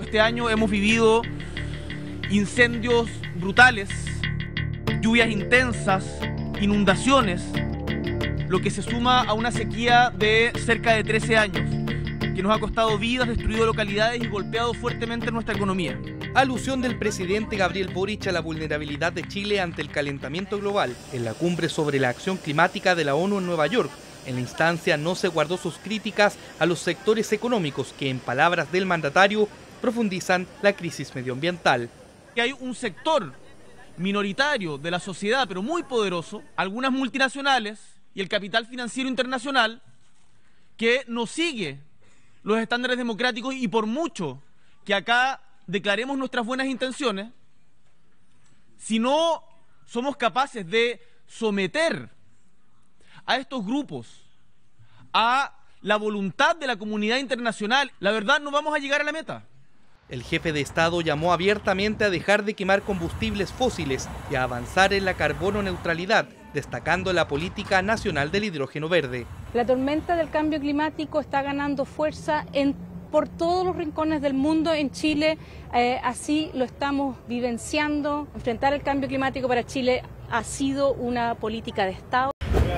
este año hemos vivido incendios brutales, lluvias intensas, inundaciones, lo que se suma a una sequía de cerca de 13 años, que nos ha costado vidas, destruido localidades y golpeado fuertemente nuestra economía. Alusión del presidente Gabriel Boric a la vulnerabilidad de Chile ante el calentamiento global en la cumbre sobre la acción climática de la ONU en Nueva York. En la instancia no se guardó sus críticas a los sectores económicos que, en palabras del mandatario, profundizan la crisis medioambiental. Que hay un sector minoritario de la sociedad, pero muy poderoso, algunas multinacionales y el capital financiero internacional, que no sigue los estándares democráticos, y por mucho que acá declaremos nuestras buenas intenciones, si no somos capaces de someter a estos grupos a la voluntad de la comunidad internacional, la verdad no vamos a llegar a la meta. El jefe de Estado llamó abiertamente a dejar de quemar combustibles fósiles y a avanzar en la carbono neutralidad, destacando la política nacional del hidrógeno verde. La tormenta del cambio climático está ganando fuerza por todos los rincones del mundo. En Chile así lo estamos vivenciando. Enfrentar el cambio climático para Chile ha sido una política de Estado.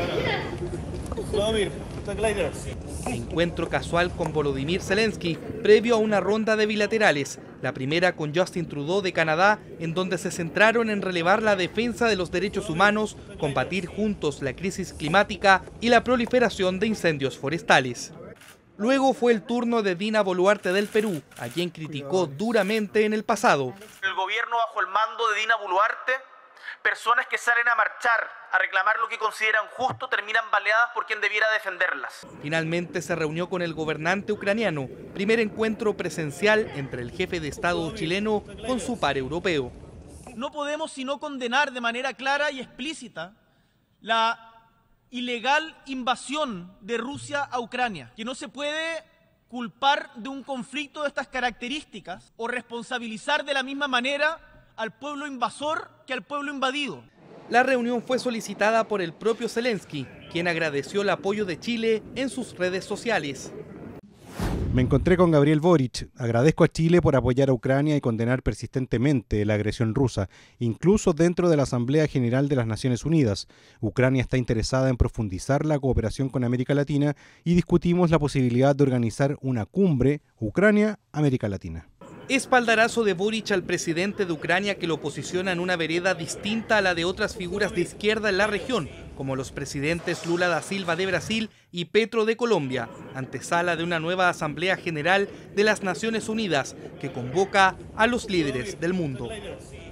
Encuentro casual con Volodymyr Zelensky previo a una ronda de bilaterales, la primera con Justin Trudeau de Canadá, en donde se centraron en relevar la defensa de los derechos humanos, combatir juntos la crisis climática y la proliferación de incendios forestales. Luego fue el turno de Dina Boluarte del Perú, a quien criticó duramente en el pasado. El gobierno bajo el mando de Dina Boluarte, personas que salen a marchar, a reclamar lo que consideran justo, terminan baleadas por quien debiera defenderlas. Finalmente se reunió con el gobernante ucraniano, primer encuentro presencial entre el jefe de Estado chileno con su par europeo. No podemos sino condenar de manera clara y explícita la ilegal invasión de Rusia a Ucrania, que no se puede culpar de un conflicto de estas características o responsabilizar de la misma manera al pueblo invasor que al pueblo invadido. La reunión fue solicitada por el propio Zelensky, quien agradeció el apoyo de Chile en sus redes sociales. Me encontré con Gabriel Boric. Agradezco a Chile por apoyar a Ucrania y condenar persistentemente la agresión rusa, incluso dentro de la Asamblea General de las Naciones Unidas. Ucrania está interesada en profundizar la cooperación con América Latina y discutimos la posibilidad de organizar una cumbre Ucrania-América Latina. Espaldarazo de Boric al presidente de Ucrania, que lo posiciona en una vereda distinta a la de otras figuras de izquierda en la región, como los presidentes Lula da Silva de Brasil y Petro de Colombia, antesala de una nueva Asamblea General de las Naciones Unidas que convoca a los líderes del mundo.